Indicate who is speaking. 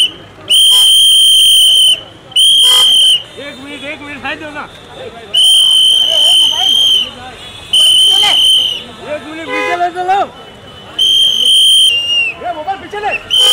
Speaker 1: एक मिनट खाई दो ना। एक मिनट पीछे ले चलो। ये मोबाइल पीछे ले।